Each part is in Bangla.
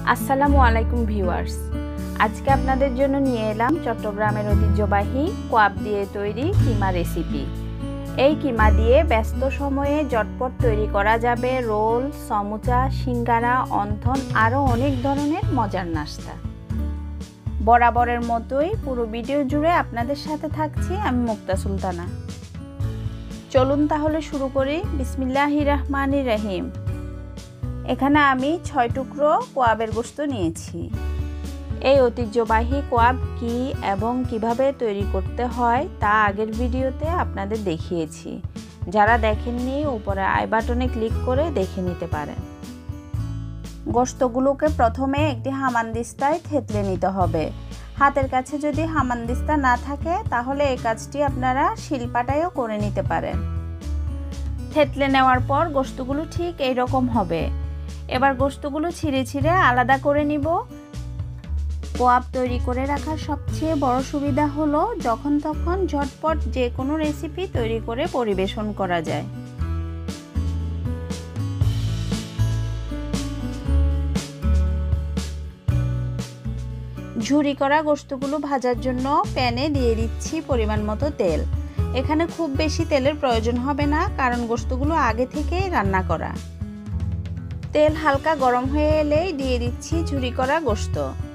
আসসালামু আলাইকুম ভিউয়ার্স, আজকে আপনাদের জন্য নিয়ে এলাম চট্টগ্রামের ঐতিহ্যবাহী কোয়াব দিয়ে তৈরি কিমা রেসিপি। এই কিমা দিয়ে ব্যস্ত সময়ে ঝটপট তৈরি করা যাবে রোল, সমুচা, সিঙ্গারা, অন্থন আরও অনেক ধরনের মজার নাস্তা। বরাবরের মতোই পুরো ভিডিও জুড়ে আপনাদের সাথে থাকছি আমি মুক্তা সুলতানা। চলুন তাহলে শুরু করি। বিসমিল্লাহির রহমানির রহিম। এখানে আমি 6 টুকরো কোয়াবের গোশত নিয়েছি। এই ঐতিহ্যবাহী কোয়াব কি এবং কিভাবে তৈরি করতে হয় তা আগের ভিডিওতে আপনাদের দেখিয়েছি। যারা দেখেননি উপরে আই বাটনে ক্লিক করে দেখে নিতে পারেন। গোশতগুলোকে প্রথমে একটি হামানদিস্তায় থেতলে নিতে হবে। হাতের কাছে যদি হামানদিস্তা না থাকে তাহলে এই কাজটি আপনারা শিলপাটায়ও করে নিতে পারেন। থেতলে নেওয়ার পর গোশতগুলো ঠিক এইরকম হবে। এবার গোশতগুলো ছিঁড়ে ছিঁড়ে আলাদা করে নিব। কোয়াব তৈরি করে রাখার সবচেয়ে বড় সুবিধা হলো যখন তখন ঝটপট যে কোনো রেসিপি তৈরি করে পরিবেশন করা যায়। ঝুরি করা গোশতগুলো ভাজার জন্য প্যানে দিয়ে দিচ্ছি পরিমাণ মতো তেল। এখানে খুব বেশি তেলের প্রয়োজন হবে না, কারণ গোশতগুলো আগে থেকেই রান্না করা। তেল হালকা গরম হয়ে এলেই দিয়ে দিচ্ছি ঝুরি করা গোশত।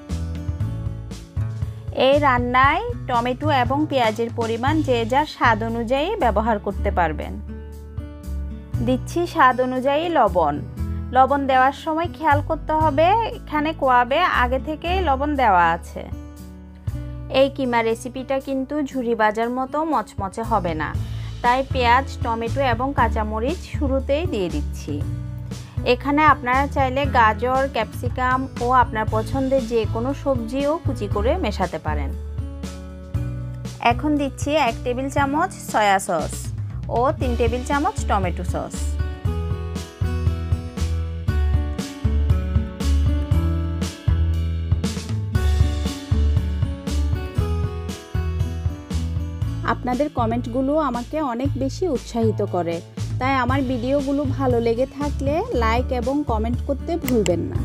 এই রান্নায় টমেটো এবং পেঁয়াজের পরিমাণ যে যার স্বাদ অনুযায়ী ব্যবহার করতে পারবেন। দিচ্ছি স্বাদ অনুযায়ী লবণ। লবণ দেওয়ার সময় খেয়াল করতে হবে এখানে কোয়াবে আগে থেকেই লবণ দেওয়া আছে। এই কিমা রেসিপিটা কিন্তু ঝুরি ভাজার মতো মচমচে হবে না, তাই পেঁয়াজ, টমেটো এবং কাঁচামরিচ শুরুতেই দিয়ে দিচ্ছি। এখানে আপনারা চাইলে গাজর, ক্যাপসিকাম ও আপনার পছন্দের যে কোনো সবজিও কুচি করে মেশাতে পারেন। এখন দিচ্ছি 1 টেবিল চামচ সয়া সস ও 3 টেবিল চামচ টমেটো সস। আপনাদের কমেন্টগুলো আমাকে অনেক বেশি উৎসাহিত করে, তাই আমার ভিডিওগুলো ভালো লেগে থাকলে লাইক এবং কমেন্ট করতে ভুলবেন না।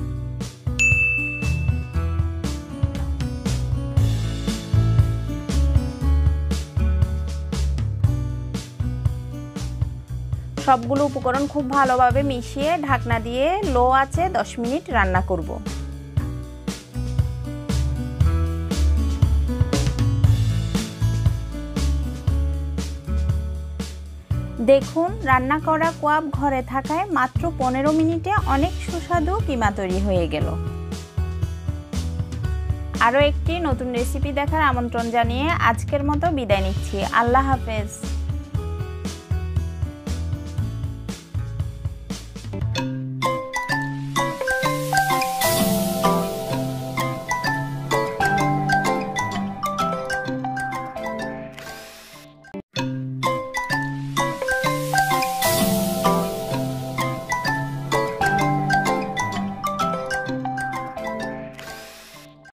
সবগুলো উপকরণ খুব ভালোভাবে মিশিয়ে ঢাকনা দিয়ে লো আঁচে 10 মিনিট রান্না করব। দেখুন, রান্না করা কোয়াব ঘরে থাকায় মাত্র 15 মিনিটে অনেক সুস্বাদু কিমা তৈরি হয়ে গেল। আরও একটি নতুন রেসিপি দেখার আমন্ত্রণ জানিয়ে আজকের মতো বিদায় নিচ্ছি। আল্লাহ হাফেজ।